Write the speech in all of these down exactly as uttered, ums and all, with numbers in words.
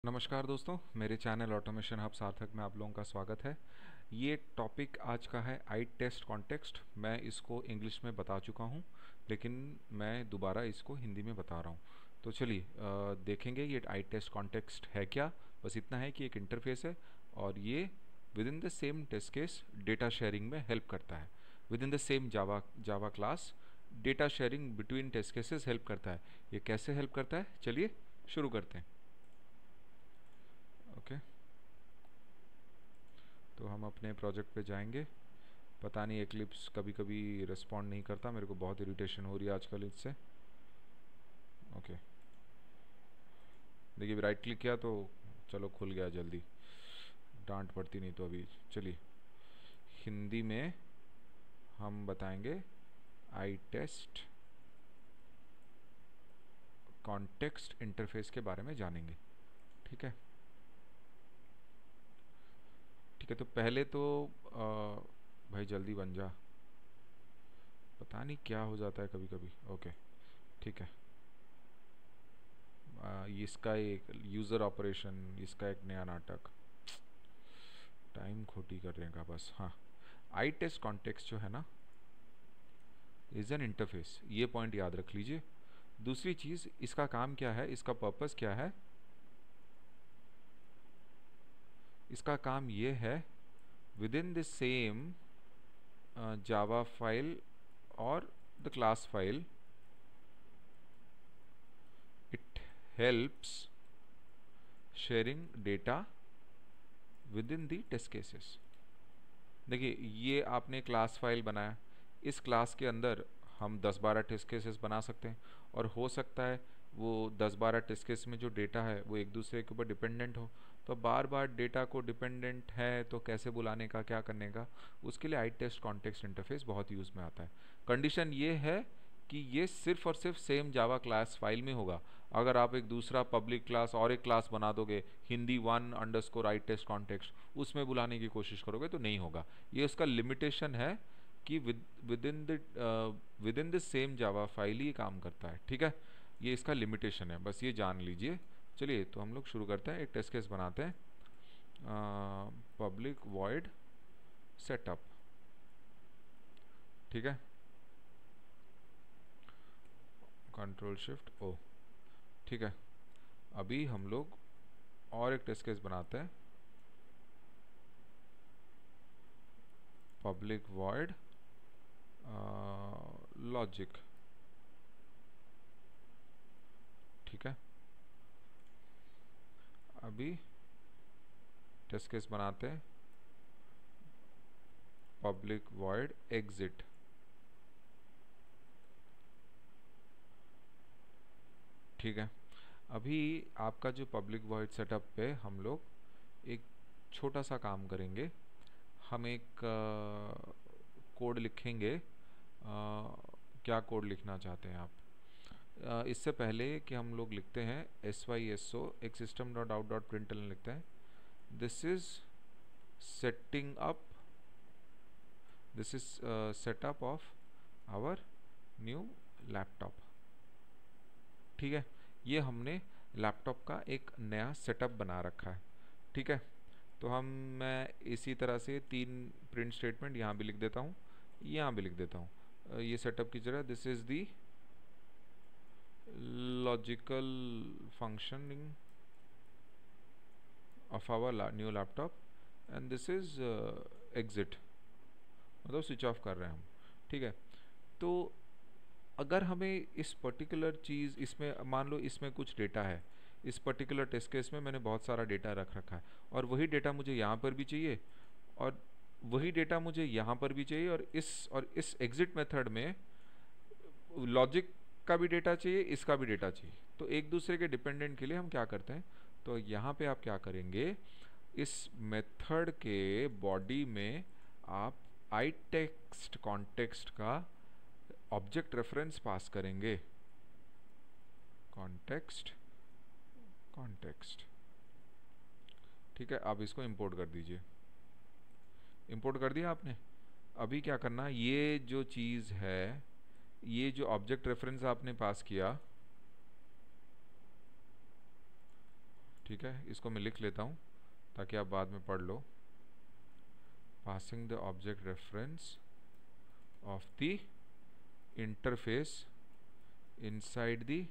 नमस्कार दोस्तों, मेरे चैनल ऑटोमेशन हब सार्थक में आप लोगों का स्वागत है। ये टॉपिक आज का है आई टेस्ट कॉन्टेक्स्ट। मैं इसको इंग्लिश में बता चुका हूँ, लेकिन मैं दोबारा इसको हिंदी में बता रहा हूँ। तो चलिए अ, देखेंगे ये आई टेस्ट कॉन्टेक्स्ट है क्या। बस इतना है कि एक इंटरफेस है और ये within the same test case data sharing में हेल्प करता है। Within the same Java Java class data sharing between test cases help करता है। ये कैसे हेल्प करता है, चलिए शुरू करते हैं। ओके, तो हम अपने प्रोजेक्ट पे जाएंगे। पता नहीं एक्लिप्स कभी कभी रिस्पॉन्ड नहीं करता, मेरे को बहुत इरिटेशन हो रही है आजकल इससे। ओके, देखिए राइट क्लिक किया तो चलो खुल गया जल्दी, डांट पड़ती नहीं तो। अभी चलिए हिंदी में हम बताएंगे आई टेस्ट कॉन्टेक्स्ट इंटरफेस के बारे में जानेंगे। ठीक है ठीक है तो पहले तो आ, भाई जल्दी बन जा, पता नहीं क्या हो जाता है कभी कभी। ओके ठीक है, आ, इसका एक यूज़र ऑपरेशन, इसका एक नया नाटक, टाइम खोटी करने का बस। हाँ, आई टेस्ट कॉन्टेक्स्ट जो है ना इज़ एन इंटरफेस, ये पॉइंट याद रख लीजिए। दूसरी चीज़, इसका काम क्या है, इसका पर्पस क्या है। इसका काम ये है within the same Java file और the class file it helps sharing data within the test cases. देखिए ये आपने क्लास फाइल बनाया, इस क्लास के अंदर हम दस बारह टेस्ट केसेस बना सकते हैं, और हो सकता है वो दस बारह टेस्ट केस में जो डेटा है वो एक दूसरे के ऊपर डिपेंडेंट हो। तो बार बार डेटा को डिपेंडेंट है तो कैसे बुलाने का, क्या करने का, उसके लिए आई टेस्ट कॉन्टेक्स्ट इंटरफेस बहुत यूज़ में आता है। कंडीशन ये है कि ये सिर्फ और सिर्फ सेम जावा क्लास फाइल में होगा। अगर आप एक दूसरा पब्लिक क्लास और एक क्लास बना दोगे, Hindi one underscore I test context, उसमें बुलाने की कोशिश करोगे तो नहीं होगा। ये उसका लिमिटेशन है कि with within the within the same Java file ही काम करता है। ठीक है, ये इसका लिमिटेशन है, बस ये जान लीजिए। चलिए तो हम लोग शुरू करते हैं, एक टेस्ट केस बनाते हैं। पब्लिक वॉइड सेटअप, ठीक है, कंट्रोल शिफ्ट ओ। ठीक है, अभी हम लोग और एक टेस्ट केस बनाते हैं, पब्लिक वॉइड लॉजिक। ठीक है, अभी टेस्ट केस बनाते हैं, पब्लिक वॉइड एग्जिट। ठीक है, अभी आपका जो पब्लिक वॉइड सेटअप पे हम लोग एक छोटा सा काम करेंगे। हम एक कोड लिखेंगे। आ, क्या कोड लिखना चाहते हैं आप? आ, इससे पहले कि हम लोग लिखते हैं एस वाई एस ओ, एक system dot out dot print लिखते हैं। This is setting up, this is setup of our new laptop. ठीक है, ये हमने लैपटॉप का एक नया सेटअप बना रखा है। ठीक है, तो हम मैं इसी तरह से तीन प्रिंट स्टेटमेंट यहाँ भी लिख देता हूँ, यहाँ भी लिख देता हूँ। ये सेटअप की जगह this is the logical functioning of our new laptop and this is exit, मतलब स्विच ऑफ कर रहे हैं हम। ठीक है, तो अगर हमें इस पर्टिकुलर चीज़, इसमें मान लो इसमें कुछ डेटा है, इस पर्टिकुलर टेस्ट केस में मैंने बहुत सारा डेटा रख रखा है, और वही डेटा मुझे यहाँ पर भी चाहिए, और वही डेटा मुझे यहाँ पर भी चाहिए, और इस और इस एग्जिट मेथड में लॉजिक का भी डेटा चाहिए, इसका भी डेटा चाहिए। तो एक दूसरे के डिपेंडेंट के लिए हम क्या करते हैं, तो यहाँ पे आप क्या करेंगे, इस मेथड के बॉडी में आप आई टेक्स्ट कॉन्टेक्स्ट का ऑब्जेक्ट रेफरेंस पास करेंगे। कॉन्टेक्स्ट कॉन्टेक्स्ट ठीक है, आप इसको इंपोर्ट कर दीजिए। इंपोर्ट कर दिया आपने। अभी क्या करना, ये जो चीज़ है, ये जो ऑब्जेक्ट रेफरेंस आपने पास किया, ठीक है, इसको मैं लिख लेता हूँ ताकि आप बाद में पढ़ लो। Passing the object reference of the interface inside the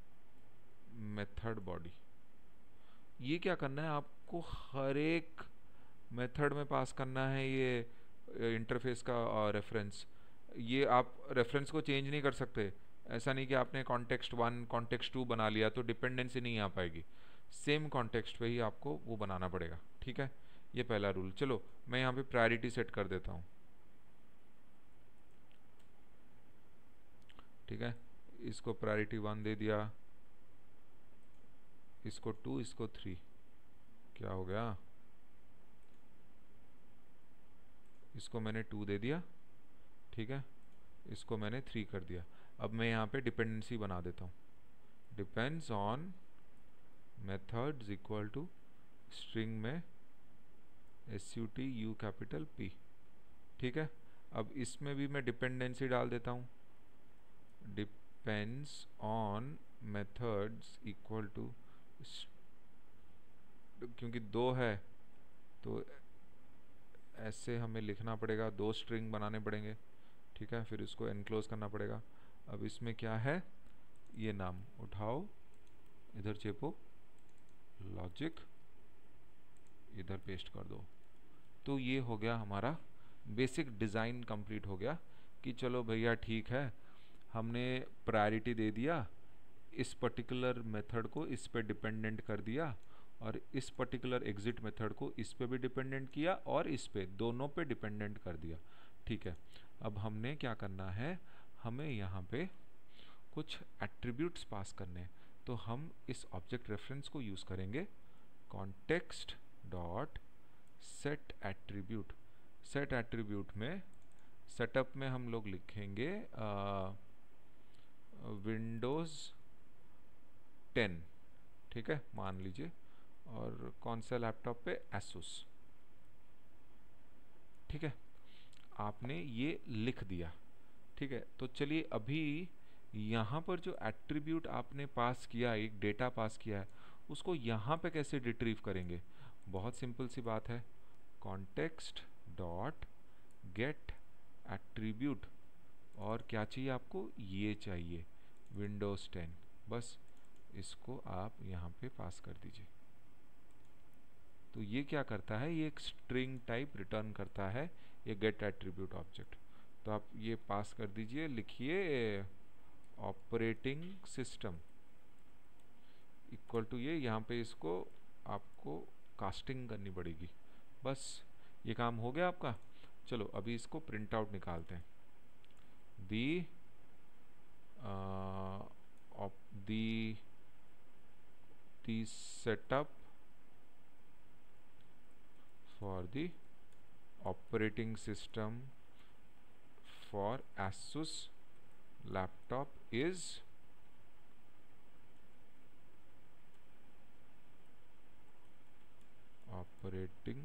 method body. ये क्या करना है आपको, हर एक मेथड में पास करना है ये इंटरफेस का रेफरेंस। ये आप रेफरेंस को चेंज नहीं कर सकते। ऐसा नहीं कि आपने कॉन्टेक्स्ट वन कॉन्टेक्स्ट टू बना लिया तो डिपेंडेंसी नहीं आ पाएगी, सेम कॉन्टेक्स्ट पे ही आपको वो बनाना पड़ेगा। ठीक है, ये पहला रूल। चलो मैं यहाँ पे प्रायोरिटी सेट कर देता हूँ। ठीक है, इसको प्रायोरिटी वन दे दिया, इसको टू, इसको थ्री। क्या हो गया, इसको मैंने टू दे दिया, ठीक है, इसको मैंने थ्री कर दिया। अब मैं यहाँ पे डिपेंडेंसी बना देता हूँ, depends on methods equal to string में S U T U capital P. ठीक है, अब इसमें भी मैं डिपेंडेंसी डाल देता हूँ, depends on methods equal to, क्योंकि दो है तो ऐसे हमें लिखना पड़ेगा, दो स्ट्रिंग बनाने पड़ेंगे। ठीक है, फिर इसको एनक्लोज करना पड़ेगा। अब इसमें क्या है, ये नाम उठाओ, इधर चेपो, लॉजिक, इधर पेस्ट कर दो। तो ये हो गया हमारा बेसिक डिज़ाइन कंप्लीट हो गया कि चलो भैया ठीक है, हमने प्रायोरिटी दे दिया, इस पर्टिकुलर मेथड को इस पे डिपेंडेंट कर दिया, और इस पर्टिकुलर एग्जिट मेथड को इस पे भी डिपेंडेंट किया, और इस पे दोनों पे डिपेंडेंट कर दिया। ठीक है, अब हमने क्या करना है, हमें यहाँ पे कुछ एट्रीब्यूट्स पास करने हैं। तो हम इस ऑब्जेक्ट रेफरेंस को यूज़ करेंगे, context dot set attribute. Set attribute में सेटअप में हम लोग लिखेंगे विंडोज़ टेन। ठीक है, मान लीजिए, और कौन सा लैपटॉप पे, एसुस। ठीक है, आपने ये लिख दिया। ठीक है, तो चलिए अभी यहाँ पर जो एट्रीब्यूट आपने पास किया, एक डेटा पास किया है, उसको यहाँ पे कैसे रिट्रीव करेंगे। बहुत सिंपल सी बात है, कॉन्टेक्स्ट डॉट गेट एट्रीब्यूट, और क्या चाहिए आपको, ये चाहिए विंडोज़ टेन। बस इसको आप यहाँ पे पास कर दीजिए। तो ये क्या करता है, ये एक स्ट्रिंग टाइप रिटर्न करता है, ये गेट एट्रीब्यूट ऑब्जेक्ट। तो आप ये पास कर दीजिए, लिखिए ऑपरेटिंग सिस्टम इक्वल टू ये, यहाँ पे इसको आपको कास्टिंग करनी पड़ेगी। बस ये काम हो गया आपका। चलो अभी इसको प्रिंट आउट निकालते हैं। The the the setup for the operating system for Asus laptop is operating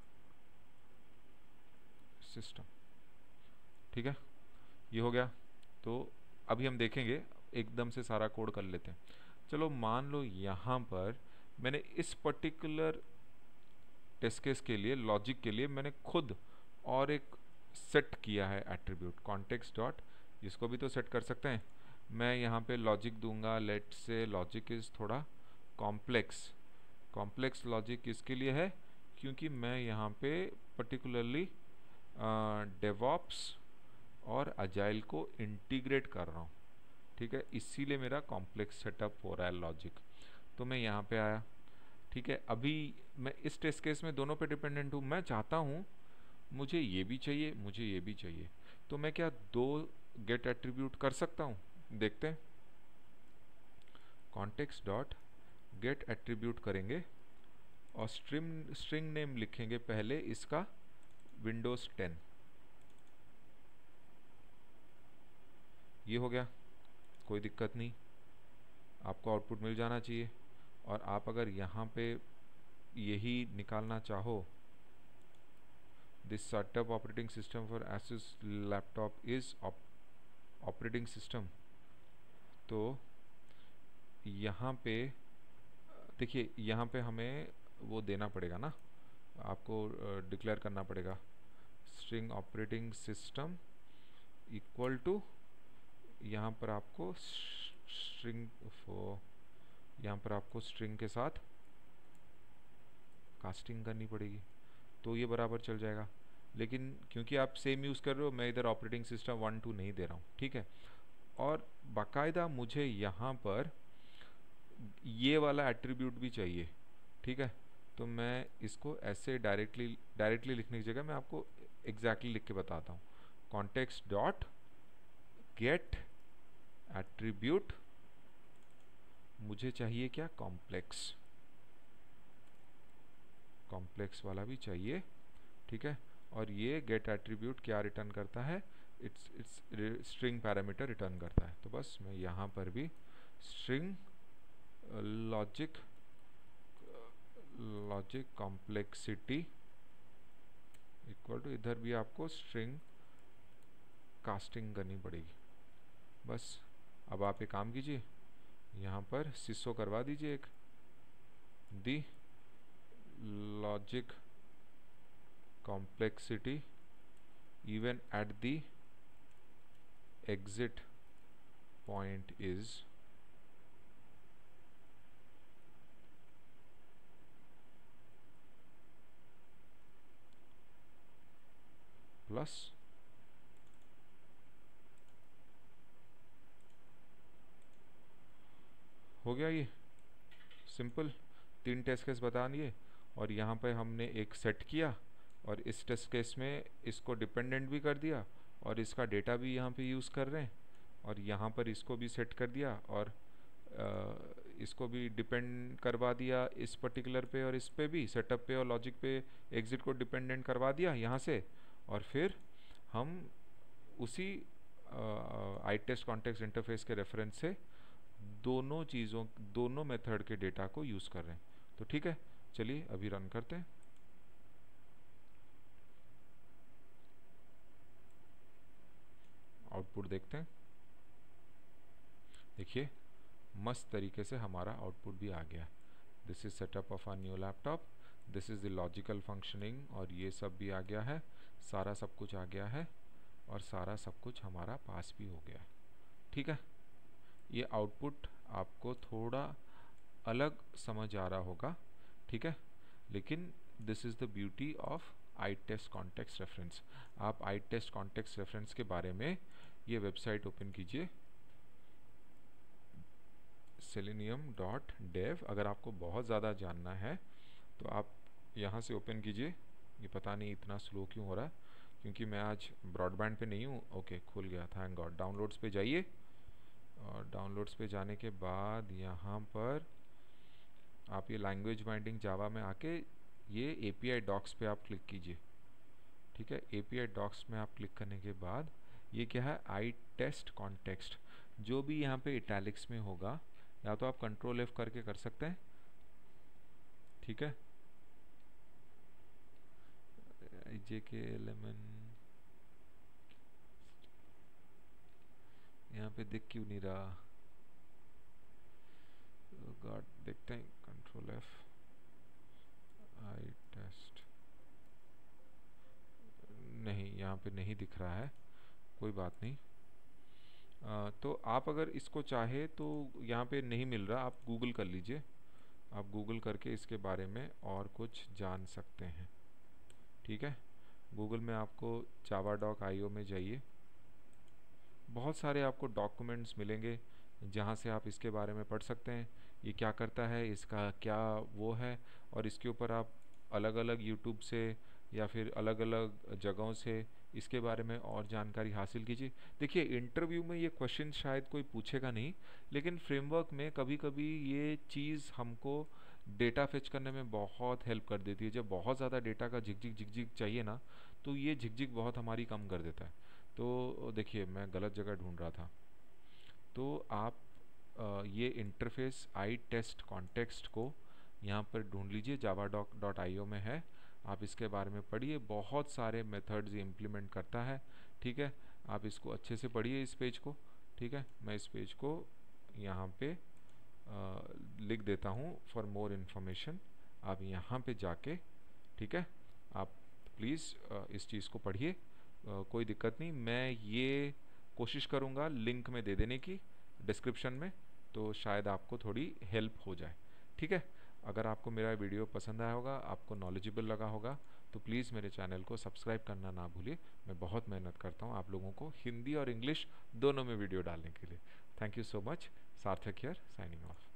system। ठीक है, ये हो गया। तो अभी हम देखेंगे, एकदम से सारा कोड कर लेते हैं। चलो मान लो यहाँ पर मैंने इस पर्टिकुलर टेस्ट केस के लिए, लॉजिक के लिए मैंने खुद और एक सेट किया है एट्रीब्यूट, कॉन्टेक्स्ट डॉट, इसको भी तो सेट कर सकते हैं। मैं यहाँ पे लॉजिक दूंगा, लेट से लॉजिक इज़ थोड़ा कॉम्प्लेक्स। कॉम्प्लेक्स लॉजिक इसके लिए है क्योंकि मैं यहाँ पे पर्टिकुलरली डेवॉप्स और अजाइल को इंटीग्रेट कर रहा हूँ। ठीक है, इसीलिए मेरा कॉम्प्लेक्स सेटअप हो रहा है लॉजिक। तो मैं यहाँ पे आया। ठीक है, अभी मैं इस टेस्ट केस में दोनों पे डिपेंडेंट हूँ। मैं चाहता हूँ मुझे ये भी चाहिए, मुझे ये भी चाहिए, तो मैं क्या दो गेट एट्रीब्यूट कर सकता हूँ। देखते हैं, कॉन्टेक्स्ट डॉट गेट एट्रीब्यूट करेंगे और स्ट्रिंग स्ट्रिंग नेम लिखेंगे पहले इसका विंडोज़ टेन। ये हो गया, कोई दिक्कत नहीं, आपको आउटपुट मिल जाना चाहिए। और आप अगर यहाँ पे यही निकालना चाहो, this setup operating system for Asus laptop is operating system, तो यहाँ पे देखिए यहाँ पे हमें वो देना पड़ेगा ना, आपको डिक्लेयर करना पड़ेगा string operating system equal to, यहाँ पर आपको स्ट्रिंग यहाँ पर आपको स्ट्रिंग के साथ कास्टिंग करनी पड़ेगी, तो ये बराबर चल जाएगा। लेकिन क्योंकि आप सेम यूज़ कर रहे हो, मैं इधर ऑपरेटिंग सिस्टम वन टू नहीं दे रहा हूँ, ठीक है। और बाकायदा मुझे यहाँ पर ये वाला एट्रीब्यूट भी चाहिए, ठीक है। तो मैं इसको ऐसे डायरेक्टली डायरेक्टली लिखने की जगह मैं आपको एग्जैक्टली exactly लिख के बताता हूँ। कॉन्टेक्स्ट डॉट गेट एट्रीब्यूट, मुझे चाहिए क्या, कॉम्प्लेक्स, कॉम्प्लेक्स वाला भी चाहिए, ठीक है। और ये गेट एट्रीब्यूट क्या रिटर्न करता है, it's it's string parameter return करता है। तो बस मैं यहाँ पर भी string logic logic complexity equal to, इधर भी आपको स्ट्रिंग कास्टिंग करनी पड़ेगी। बस अब आप एक काम कीजिए, यहाँ पर सिसो करवा दीजिए एक, the logic complexity even at the exit point is plus हो गया। ये सिंपल तीन टेस्ट केस बता दिए, और यहाँ पे हमने एक सेट किया, और इस टेस्ट केस में इसको डिपेंडेंट भी कर दिया, और इसका डेटा भी यहाँ पे यूज़ कर रहे हैं, और यहाँ पर इसको भी सेट कर दिया, और आ, इसको भी डिपेंड करवा दिया इस पर्टिकुलर पे, और इस पे भी सेटअप पे और लॉजिक पे एग्जिट को डिपेंडेंट करवा दिया यहाँ से। और फिर हम उसी आई टेस्ट कॉन्टेक्स्ट इंटरफेस के रेफरेंस से दोनों चीज़ों दोनों मेथड के डेटा को यूज़ कर रहे हैं। तो ठीक है, चलिए अभी रन करते हैं। आउटपुट देखते हैं। देखिए मस्त तरीके से हमारा आउटपुट भी आ गया। This is setup of a new laptop, this is the logical functioning, और ये सब भी आ गया है, सारा सब कुछ आ गया है, और सारा सब कुछ हमारा पास भी हो गया। ठीक है, ये आउटपुट आपको थोड़ा अलग समझ आ रहा होगा, ठीक है, लेकिन this is the beauty of I test context reference. आप आई टेस्ट कॉन्टेक्स्ट रेफरेंस के बारे में ये वेबसाइट ओपन कीजिए, सेलेनियम डॉट डेव। अगर आपको बहुत ज़्यादा जानना है तो आप यहाँ से ओपन कीजिए। ये पता नहीं इतना स्लो क्यों हो रहा है, क्योंकि मैं आज ब्रॉडबैंड पे नहीं हूँ। ओके, खुल गया, थैंक गॉड। डाउनलोड्स पे जाइए, और डाउनलोड्स पे जाने के बाद यहाँ पर आप ये लैंग्वेज बाइंडिंग जावा में आके ये एपीआई डॉक्स पे आप क्लिक कीजिए। ठीक है, एपीआई डॉक्स में आप क्लिक करने के बाद ये क्या है, आई टेस्ट कॉन्टेक्स्ट। जो भी यहाँ पे इटैलिक्स में होगा, या तो आप कंट्रोल एफ करके कर सकते हैं, ठीक है, जे के एलेमेंट यहाँ पे दिख क्यों नहीं रहा, गॉड, देखते हैं, कंट्रोल एफ, आई टेस्ट, नहीं यहाँ पे नहीं दिख रहा है, कोई बात नहीं। आ, तो आप अगर इसको चाहे तो यहाँ पे नहीं मिल रहा, आप गूगल कर लीजिए, आप गूगल करके इसके बारे में और कुछ जान सकते हैं। ठीक है, गूगल में आपको जावा डॉक आई ओ में जाइए, बहुत सारे आपको डॉक्यूमेंट्स मिलेंगे जहाँ से आप इसके बारे में पढ़ सकते हैं, ये क्या करता है, इसका क्या वो है, और इसके ऊपर आप अलग अलग यूट्यूब से या फिर अलग अलग जगहों से इसके बारे में और जानकारी हासिल कीजिए। देखिए इंटरव्यू में ये क्वेश्चन शायद कोई पूछेगा नहीं, लेकिन फ्रेमवर्क में कभी कभी ये चीज़ हमको डेटा फेच करने में बहुत हेल्प कर देती है। जब बहुत ज़्यादा डेटा का झिकझिक झिकझिक चाहिए ना, तो ये झिकझिक बहुत हमारी कम कर देता है। तो देखिए मैं गलत जगह ढूंढ रहा था, तो आप आ, ये इंटरफेस आई टेस्ट कॉन्टेक्स्ट को यहाँ पर ढूंढ लीजिए, जावा डॉक डॉट आई ओ में है, आप इसके बारे में पढ़िए, बहुत सारे मेथड्स ये इम्प्लीमेंट करता है। ठीक है, आप इसको अच्छे से पढ़िए इस पेज को। ठीक है, मैं इस पेज को यहाँ पे लिख देता हूँ फॉर मोर इन्फॉर्मेशन। आप यहाँ पे जाके, ठीक है, आप प्लीज़ इस चीज़ को पढ़िए, कोई दिक्कत नहीं। मैं ये कोशिश करूँगा लिंक में दे देने की डिस्क्रिप्शन में, तो शायद आपको थोड़ी हेल्प हो जाए, ठीक है। अगर आपको मेरा वीडियो पसंद आया होगा, आपको नॉलेजेबल लगा होगा, तो प्लीज़ मेरे चैनल को सब्सक्राइब करना ना भूलिए। मैं बहुत मेहनत करता हूँ आप लोगों को हिंदी और इंग्लिश दोनों में वीडियो डालने के लिए। Thank you so much. Sarthak here, signing of.